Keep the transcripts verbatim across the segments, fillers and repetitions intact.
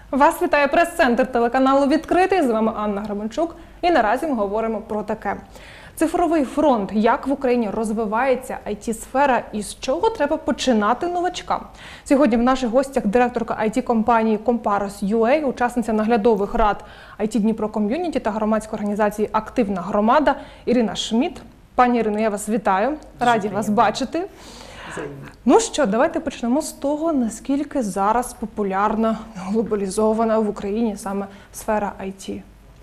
Вас вітає прес-центр телеканалу «Відкритий». З вами Анна Гребенчук. І наразі ми говоримо про таке. Цифровий фронт. Як в Україні розвивається ай ті-сфера і з чого треба починати новачкам? Сьогодні в наших гостях директорка ай ті-компанії Comparos.ua, учасниця наглядових рад ай ті Дніпро Ком'юніті та громадської організації «Активна громада» Ірина Шмідт. Пані Ірино, я вас вітаю. Раді вас бачити. Ну що, давайте почнемо з того, наскільки зараз популярна, глобалізована в Україні саме сфера ай ті.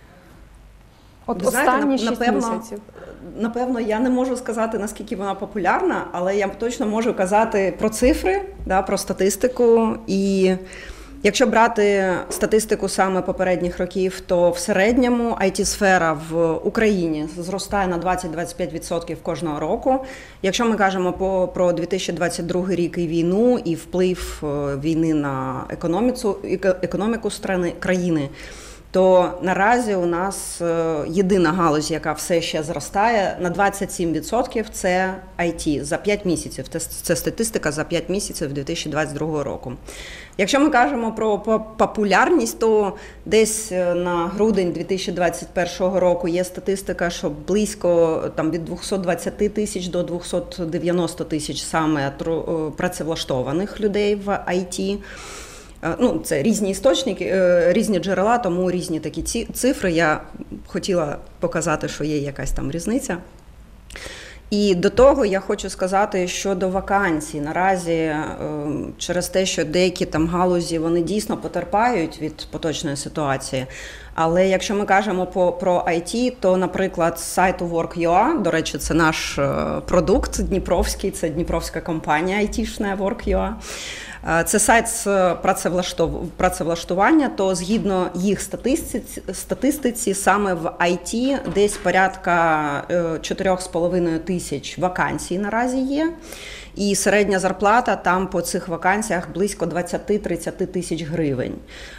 От Ви знаєте, останні шість напевно, місяців. Напевно, я не можу сказати, наскільки вона популярна, але я точно можу казати про цифри, да, про статистику. І якщо брати статистику саме попередніх років, то в середньому ай ті-сфера в Україні зростає на двадцять-двадцять п'ять відсотків кожного року. Якщо ми кажемо по, про дві тисячі двадцять другий рік і війну, і вплив війни на економіку, економіку страни, країни, то наразі у нас єдина галузь, яка все ще зростає, на двадцять сім відсотків – це ай ті за п'ять місяців. Це статистика за п'ять місяців дві тисячі двадцять другого року. Якщо ми кажемо про популярність, то десь на грудень дві тисячі двадцять першого року є статистика, що близько там, від двохсот двадцяти тисяч до двохсот дев'яноста тисяч саме працевлаштованих людей в ай ті. Ну, це різні істочники, різні джерела, тому різні такі цифри. Я хотіла показати, що є якась там різниця. І до того я хочу сказати щодо вакансій. Наразі через те, що деякі там галузі, вони дійсно потерпають від поточної ситуації. Але якщо ми кажемо по, про ай ті, то, наприклад, з сайту Work.ua, до речі, це наш продукт дніпровський, це дніпровська компанія айтішна Work.ua, це сайт з працевлаштування, то згідно їх статистиці, статистиці саме в ай ті десь порядка чотирьох з половиною тисяч вакансій наразі є. І середня зарплата там по цих вакансіях близько двадцять-тридцять тисяч гривень.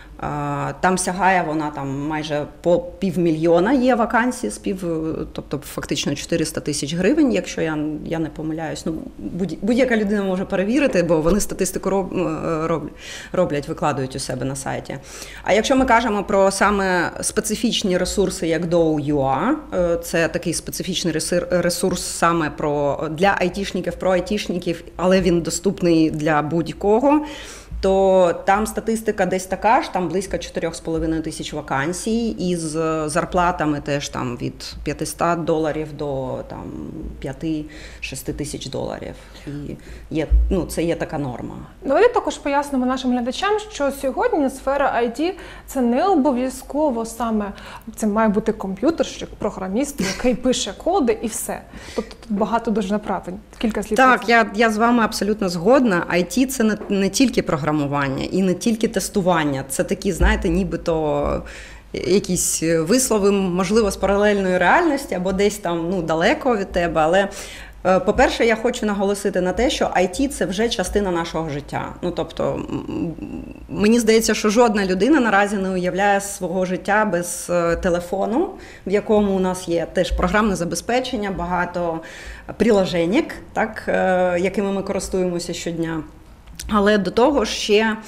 Там сягає вона там майже по півмільйона є вакансій, спів, тобто фактично чотириста тисяч гривень, якщо я, я не помиляюсь. Ну, будь-яка людина може перевірити, бо вони статистику роб, роб, роблять, викладають у себе на сайті. А якщо ми кажемо про саме специфічні ресурси, як доу.ua, це такий специфічний ресурс саме про, для айтішників, про айтішників, але він доступний для будь-кого, то там статистика десь така ж, там близько чотирьох з половиною тисяч вакансій, із зарплатами теж там від п'ятисот доларів до там п'яти-шести тисяч доларів. І є, ну, це є така норма. Давайте також пояснимо нашим глядачам, що сьогодні сфера ай ті – це не обов'язково саме, це має бути комп'ютерщик, програміст, який пише коди і все. Тобто тут багато дуже направлень. Кілька слів. Так, я, я з вами абсолютно згодна. ай ті – це не, не тільки програмування. Програмування і не тільки тестування. Це такі, знаєте, нібито якісь вислови, можливо, з паралельної реальності або десь там, ну, далеко від тебе. Але, по-перше, я хочу наголосити на те, що ай ті – це вже частина нашого життя. Ну, тобто, мені здається, що жодна людина наразі не уявляє свого життя без телефону, в якому у нас є теж програмне забезпечення, багато приложеньок, так, якими ми користуємося щодня. Але до того ж ще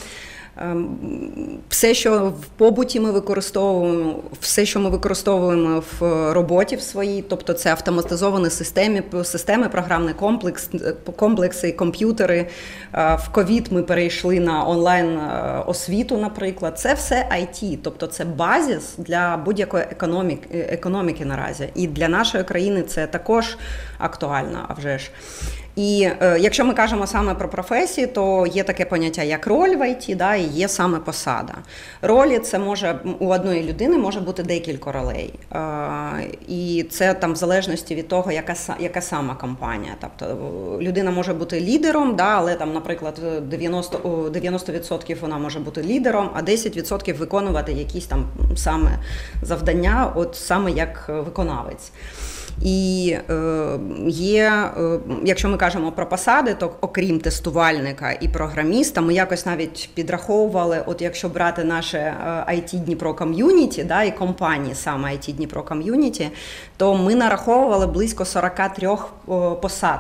все, що в побуті ми використовуємо, все, що ми використовуємо в роботі в своїй, тобто це автоматизовані системи, системи, програмний комплекс, комплекси, комп'ютери. В ковід ми перейшли на онлайн-освіту, наприклад. Це все ай ті, тобто це базис для будь-якої економіки, економіки наразі. І для нашої країни це також актуально, а вже ж. І е, якщо ми кажемо саме про професії, то є таке поняття, як роль в ай ті, да, і є саме посада. Ролі – це може, у одної людини може бути декілька ролей. Е, і це там в залежності від того, яка, яка сама компанія. Тобто людина може бути лідером, да, але там, наприклад, дев'яносто відсотків вона може бути лідером, а десять відсотків виконувати якісь там саме завдання, от саме як виконавець. І е, є, е, якщо ми кажемо про посади, то окрім тестувальника і програміста, ми якось навіть підраховували, от якщо брати наше ай ті Дніпро Ком'юніті, да, і компанії саме ай ті Дніпро Ком'юніті, то ми нараховували близько сорок три посад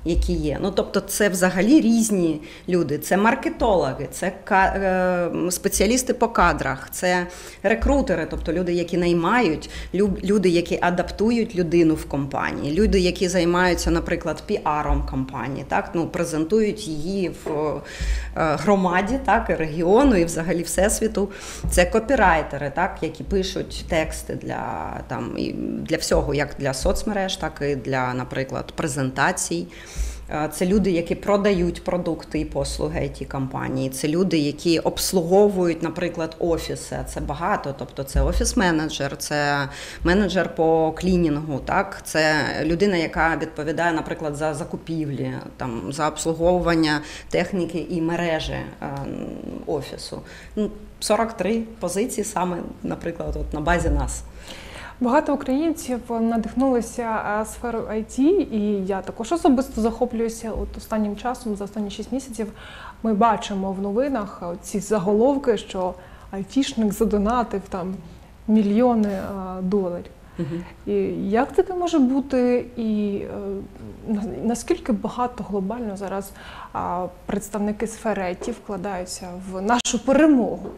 які є. Ну, тобто це взагалі різні люди. Це маркетологи, це спеціалісти по кадрах, це рекрутери, тобто люди, які наймають, люди, які адаптують людину в компанії, люди, які займаються, наприклад, піаром компанії, так, ну, презентують її в громаді, так, і регіону, і взагалі всесвіту. Це копірайтери, так, які пишуть тексти для, там, для всього, як для соцмереж, так і для, наприклад, презентацій. Це люди, які продають продукти і послуги ай ті-компанії. Це люди, які обслуговують, наприклад, офіси. Це багато. Тобто це офіс-менеджер, це менеджер по клінінгу. Так? Це людина, яка відповідає, наприклад, за закупівлі, там, за обслуговування техніки і мережі е, офісу. сорок три позиції саме, наприклад, от на базі нас. Багато українців надихнулися сферою ай ті, і я також особисто захоплююся. От останнім часом, за останні шість місяців, ми бачимо в новинах ці заголовки, що айтішник задонатив там мільйони доларів. Угу. І як таке може бути, і наскільки багато глобально зараз представники сфери ай ті вкладаються в нашу перемогу?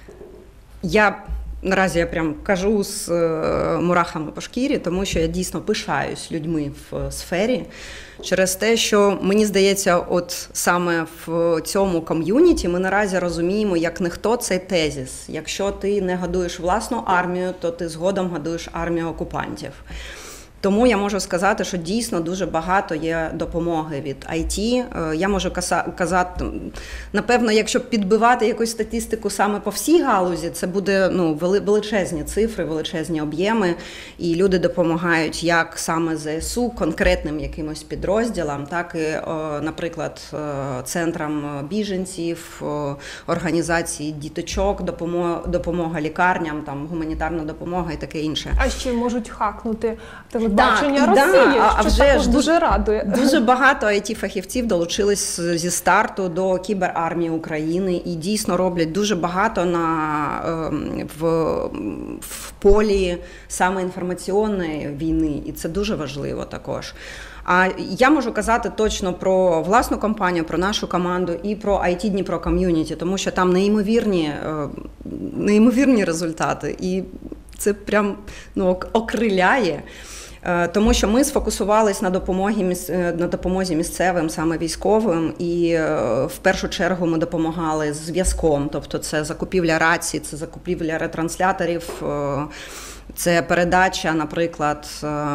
Я Наразі я прям кажу з мурахами по шкірі, тому що я дійсно пишаюсь людьми в сфері через те, що, мені здається, от саме в цьому ком'юніті ми наразі розуміємо, як ніхто, цей тезис. Якщо ти не годуєш власну армію, то ти згодом годуєш армію окупантів. Тому я можу сказати, що дійсно дуже багато є допомоги від ай ті. Я можу казати, напевно, якщо підбивати якусь статистику саме по всій галузі, це буде, ну, величезні цифри, величезні об'єми, і люди допомагають як саме зе ес у, конкретним якимось підрозділам, так і, наприклад, центрам біженців, організації діточок, допомога, допомога лікарням, там, гуманітарна допомога і таке інше. А ще можуть хакнути телебачення так, Росії, да, що вже також ж дуже радує. Дуже багато ай ті-фахівців долучились зі старту до кіберармії України і дійсно роблять дуже багато на, в, в полі саме інформаційної війни, і це дуже важливо також. А я можу казати точно про власну компанію, про нашу команду і про ай ті Дніпро ком'юніті, тому що там неймовірні, неймовірні результати, і це прям, ну, окриляє. Тому що ми сфокусувались на допомозі, на допомозі місцевим, саме військовим, і в першу чергу ми допомагали з зв'язком, тобто це закупівля рацій, це закупівля ретрансляторів, це передача, наприклад,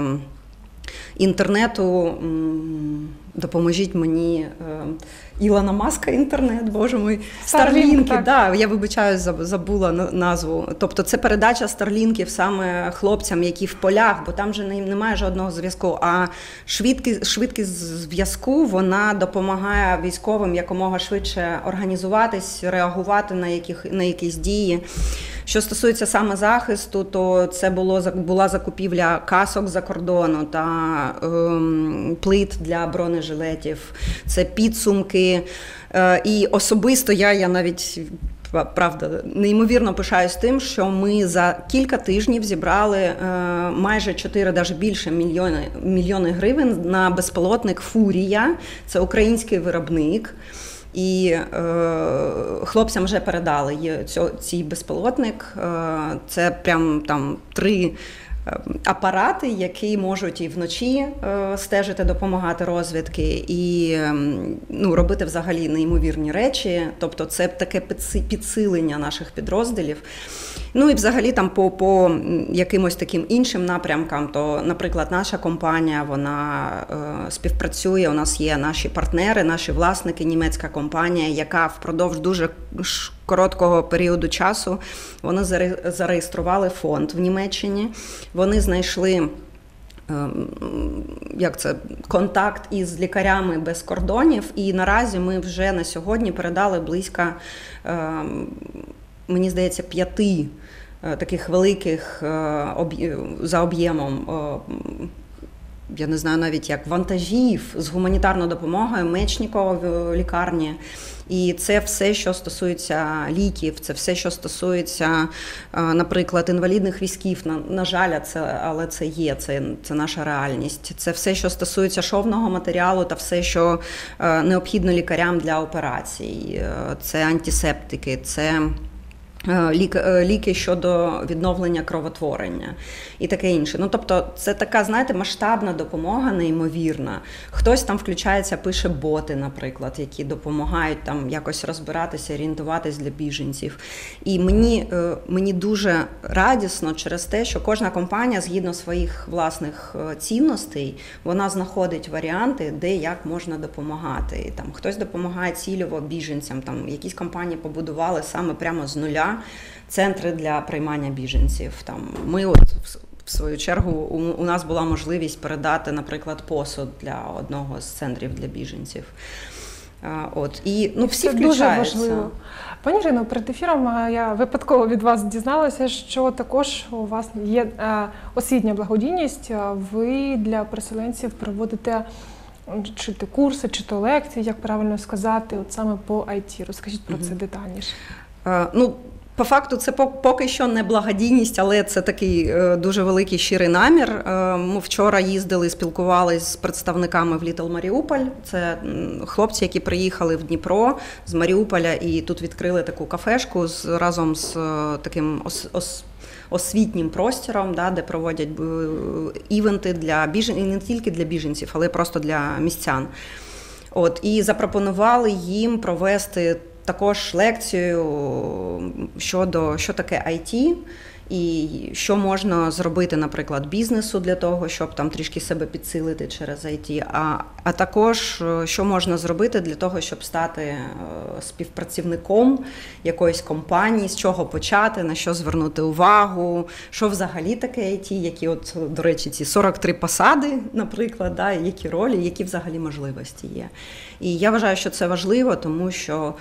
інтернету. Допоможіть мені, Ілона Маска інтернет, боже мій, Старлінки, да, я вибачаюсь, забула назву. Тобто це передача старлінків саме хлопцям, які в полях, бо там же немає жодного зв'язку, а швидкість, швидкість зв'язку, вона допомагає військовим якомога швидше організуватись, реагувати на, яких, на якісь дії. Що стосується саме захисту, то це було, була закупівля касок за кордону та ем, плит для бронежилетів, це підсумки. Е, і особисто я, я навіть, правда, неймовірно пишаюсь тим, що ми за кілька тижнів зібрали е, майже чотири, навіть більше мільйони, мільйони гривень на безпілотник «Фурія», це український виробник. І е, хлопцям вже передали цю, цей безпілотник. Е, це прям там три апарати, які можуть і вночі е, стежити, допомагати розвідки, і ну, робити взагалі неймовірні речі. Тобто це таке підсилення наших підрозділів. Ну і взагалі там по, по якимось таким іншим напрямкам, то, наприклад, наша компанія, вона е, співпрацює, у нас є наші партнери, наші власники, німецька компанія, яка впродовж дуже короткого періоду часу, вони зареєстрували фонд в Німеччині, вони знайшли як це, контакт із лікарями без кордонів, і наразі ми вже на сьогодні передали близько, мені здається, п'яти таких великих за об'ємом я не знаю навіть як, вантажів з гуманітарною допомогою Мечникова в лікарні. І це все, що стосується ліків, це все, що стосується, наприклад, інвалідних візків. На, на жаль, це, але це є, це, це наша реальність. Це все, що стосується шовного матеріалу та все, що необхідно лікарям для операцій. Це антисептики, це ліки щодо відновлення кровотворення і таке інше. Ну, тобто, це така, знаєте, масштабна допомога, неймовірна. Хтось там включається, пише боти, наприклад, які допомагають там якось розбиратися, орієнтуватись для біженців. І мені, мені дуже радісно через те, що кожна компанія, згідно своїх власних цінностей, вона знаходить варіанти, де як можна допомагати. І там хтось допомагає цільово біженцям, там якісь компанії побудували саме прямо з нуля центри для приймання біженців. Там ми от в свою чергу у, у нас була можливість передати, наприклад, посуд для одного з центрів для біженців. От і ну всі це включаються. Дуже важливо. Пані Ірино, перед ефіром я випадково від вас дізналася, що також у вас є освітня благодійність. Ви для переселенців проводите чи то курси, чи то лекції, як правильно сказати, от саме по ай ті. Розкажіть про це детальніше. Ну, по факту, це поки що не благодійність, але це такий дуже великий щирий намір. Ми вчора їздили, спілкувалися з представниками в Літл Маріуполь. Це хлопці, які приїхали в Дніпро з Маріуполя і тут відкрили таку кафешку з, разом з таким ос, ос, освітнім простором, да, де проводять івенти для біженців, і не тільки для біженців, але просто для містян. От, і запропонували їм провести також лекцію щодо, що таке ай ті і що можна зробити, наприклад, бізнесу для того, щоб там трішки себе підсилити через ай ті, а, а також що можна зробити для того, щоб стати співпрацівником якоїсь компанії, з чого почати, на що звернути увагу, що взагалі таке ай ті, які от, до речі, ці сорок три посади, наприклад, да, які ролі, які взагалі можливості є. І я вважаю, що це важливо, тому що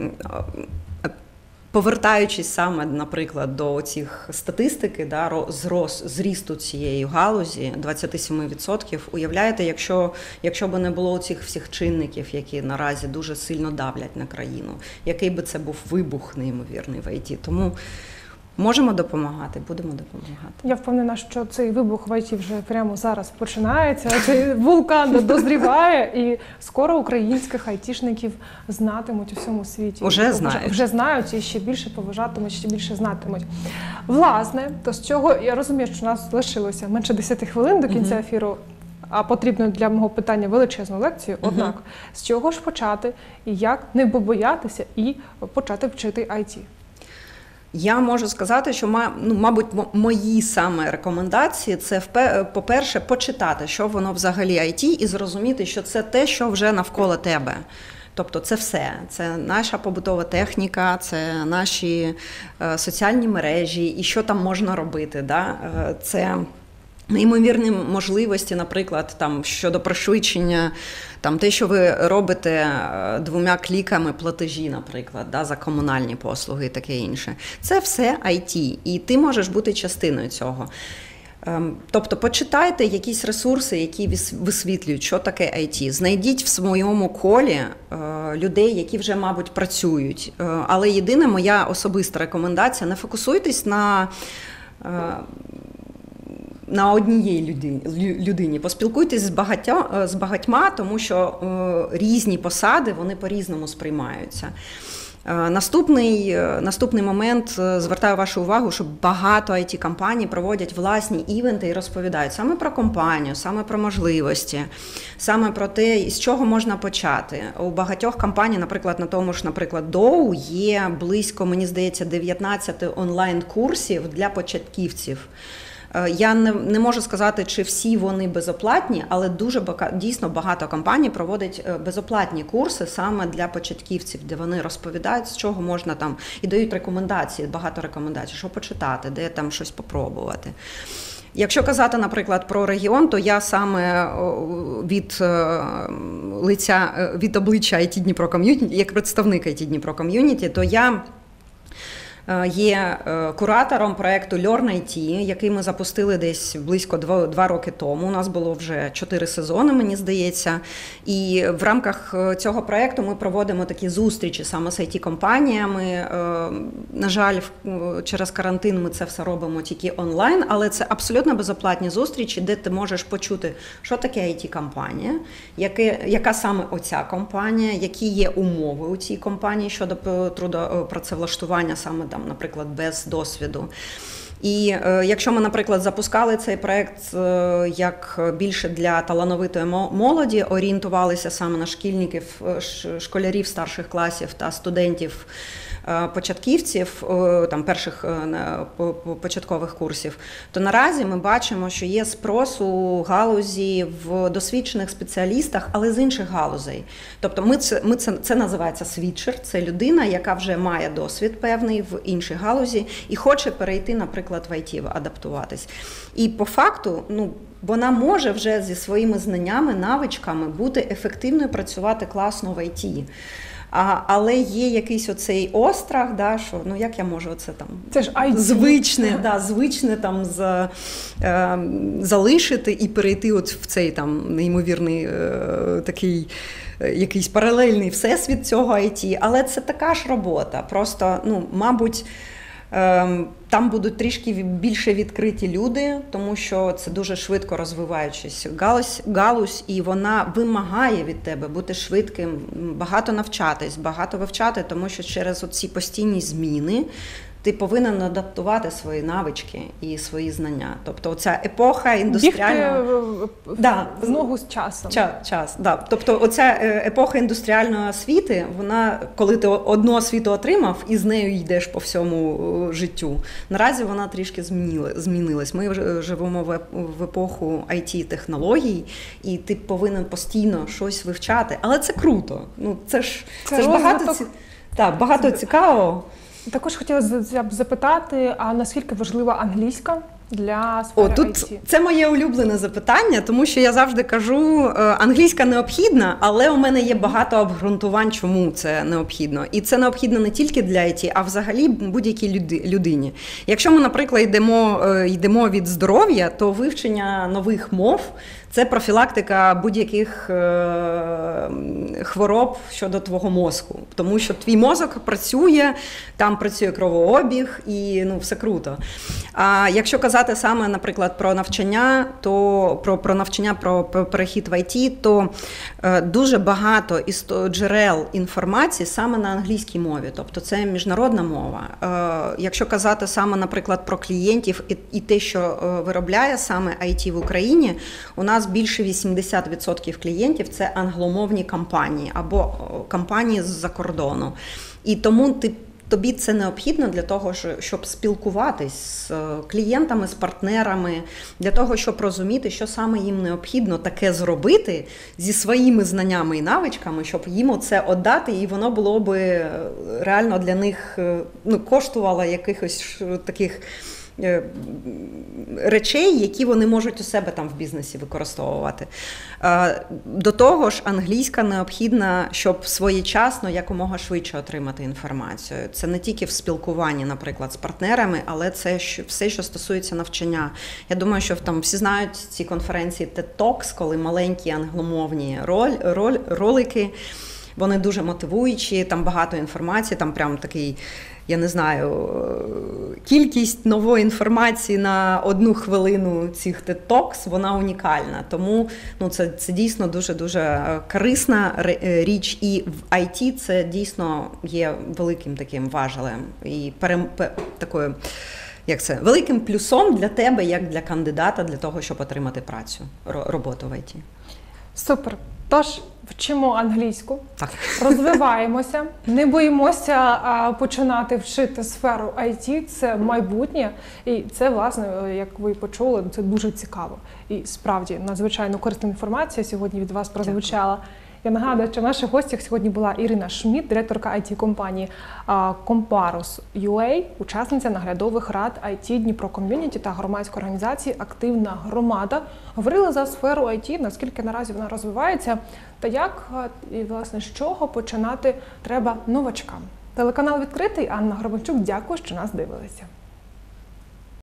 повертаючись саме, наприклад, до цих статистики, да, зрос, зрісту цієї галузі двадцять сім відсотків, уявляєте, якщо, якщо б не було цих всіх чинників, які наразі дуже сильно давлять на країну, який би це був вибух неймовірний в ай ті. Тому можемо допомагати, будемо допомагати. Я впевнена, що цей вибух в ай ті вже прямо зараз починається, цей вулкан дозріває, і скоро українських айтішників знатимуть у всьому світі. Уже знають. Вже знають і ще більше поважатимуть, ще більше знатимуть. Власне, то з чого, я розумію, що у нас лишилося менше десяти хвилин до кінця ефіру, а потрібно для мого питання величезну лекцію. Однак, uh-huh. з чого ж почати і як не побоятися і почати вчити ай ті? Я можу сказати, що, ну, мабуть, мої саме рекомендації – це, по-перше, почитати, що воно взагалі ай ті, і зрозуміти, що це те, що вже навколо тебе. Тобто це все. Це наша побутова техніка, це наші соціальні мережі, і що там можна робити. Да? Це неймовірні можливості, наприклад, там, щодо пришвидшення, там, те, що ви робите двома кліками платежі, наприклад, да, за комунальні послуги і таке інше. Це все ай ті, і ти можеш бути частиною цього. Тобто почитайте якісь ресурси, які висвітлюють, що таке ай ті. Знайдіть в своєму колі людей, які вже, мабуть, працюють. Але єдина моя особиста рекомендація – не фокусуйтесь на на однієї людині, людині. Поспілкуйтесь з, багатьо, з багатьма, тому що е, різні посади, вони по-різному сприймаються. Е, наступний, е, наступний момент, е, звертаю вашу увагу, що багато ай ті-компаній проводять власні івенти і розповідають саме про компанію, саме про можливості, саме про те, з чого можна почати. У багатьох компаній, наприклад, на тому ж, наприклад, доу, є близько, мені здається, дев'ятнадцять онлайн-курсів для початківців. Я не, не можу сказати, чи всі вони безоплатні, але дуже дійсно багато компаній проводять безоплатні курси саме для початківців, де вони розповідають, з чого можна там, і дають рекомендації, багато рекомендацій, що почитати, де там щось попробувати. Якщо казати, наприклад, про регіон, то я саме від лиця, від обличчя ай ті Дніпро Ком'юніті, як представник ай ті Дніпро Ком'юніті, то я є куратором проєкту Learn ай ті, який ми запустили десь близько два, два роки тому. У нас було вже чотири сезони, мені здається. І в рамках цього проєкту ми проводимо такі зустрічі саме з ай ті-компаніями. На жаль, через карантин ми це все робимо тільки онлайн, але це абсолютно безоплатні зустрічі, де ти можеш почути, що таке ай ті-компанія, яке, яка саме оця компанія, які є умови у цій компанії щодо трудопрацевлаштування саме там, наприклад, без досвіду. І е, якщо ми, наприклад, запускали цей проєкт е, як більше для талановитої молоді, орієнтувалися саме на шкільників, школярів старших класів та студентів, початківців, там, перших початкових курсів, то наразі ми бачимо, що є спрос у галузі в досвідчених спеціалістах, але з інших галузей. Тобто ми це, ми це, це називається світчер, це людина, яка вже має досвід певний в іншій галузі і хоче перейти, наприклад, в ай ті, адаптуватись. І по факту, ну, вона може вже зі своїми знаннями, навичками бути ефективною, працювати класно в ай ті. А, але є якийсь оцей острах, да, що ну як я можу оце там це ж ай ті. звичне, да, звичне там з, е, залишити і перейти от в цей там неймовірний е, такий е, якийсь паралельний всесвіт цього ай ті. Але це така ж робота. Просто, ну, мабуть, там будуть трішки більше відкриті люди, тому що це дуже швидко розвиваючись галузь, галузь, і вона вимагає від тебе бути швидким, багато навчатись, багато вивчати, тому що через ці постійні зміни ти повинен адаптувати свої навички і свої знання. Тобто оця епоха індустріального... да. з ногу з часом. Час, час, да. Тобто оця епоха індустріальної освіти, вона, коли ти одну освіту отримав і з нею йдеш по всьому життю, наразі вона трішки змінила, змінилась. Ми живемо в епоху ай ті-технологій, і ти повинен постійно щось вивчати. Але це круто. Ну, це ж, це це ж багато, ці... так, багато цікавого. Також хотіла б запитати, а наскільки важлива англійська для сфери О, тут ай ті? Це моє улюблене запитання, тому що я завжди кажу, англійська необхідна, але у мене є багато обґрунтувань, чому це необхідно. І це необхідно не тільки для ай ті, а взагалі будь-якій людині. Якщо ми, наприклад, йдемо, йдемо від здоров'я, то вивчення нових мов – це профілактика будь-яких е, хвороб щодо твого мозку. Тому що твій мозок працює, там працює кровообіг і ну, все круто. А якщо казати саме, наприклад, про навчання, то про, про навчання, про, про перехід в ай ті, то е, дуже багато істо, джерел інформації саме на англійській мові. Тобто це міжнародна мова. Е, якщо казати саме, наприклад, про клієнтів і, і те, що е, виробляє саме ай ті в Україні, у нас більше вісімдесят відсотків клієнтів – це англомовні компанії або компанії з-за кордону. І тому ти, тобі це необхідно для того, щоб спілкуватись з клієнтами, з партнерами, для того, щоб розуміти, що саме їм необхідно таке зробити зі своїми знаннями і навичками, щоб їм оце віддати, і воно було би реально для них, ну, коштувало якихось таких речей, які вони можуть у себе там в бізнесі використовувати. До того ж, англійська необхідна, щоб своєчасно, якомога швидше отримати інформацію. Це не тільки в спілкуванні, наприклад, з партнерами, але це все, що стосується навчання. Я думаю, що там всі знають ці конференції тед Talks, коли маленькі англомовні роль, роль, ролики, вони дуже мотивуючі, там багато інформації, там прям такий, я не знаю, кількість нової інформації на одну хвилину цих тед Talks, вона унікальна. Тому ну, це, це дійсно дуже-дуже корисна річ. І в ай ті це дійсно є великим таким важелем і перем, такою, як це, великим плюсом для тебе, як для кандидата, для того, щоб отримати працю, роботу в ай ті. Супер. Тож, вчимо англійську, так. Розвиваємося, не боїмося а, починати вчити сферу ай ті, це майбутнє, і це, власне, як ви почули, це дуже цікаво. І справді, надзвичайно корисна інформація сьогодні від вас прозвучала. Дякую. Я нагадую, що в наших гостях сьогодні була Ірина Шмідт, директорка ай ті-компанії Comparus точка ю а, учасниця наглядових рад ай ті Дніпро Ком'юніті та громадської організації «Активна громада». Говорили за сферу ай ті, наскільки наразі вона розвивається, та як, і, власне, з чого починати треба новачкам. Телеканал «Відкритий», Анна Гребенчук. Дякую, що нас дивилися.